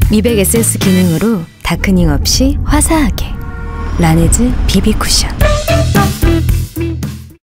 미백 에센스 기능으로 다크닝 없이 화사하게 라네즈 비비 쿠션.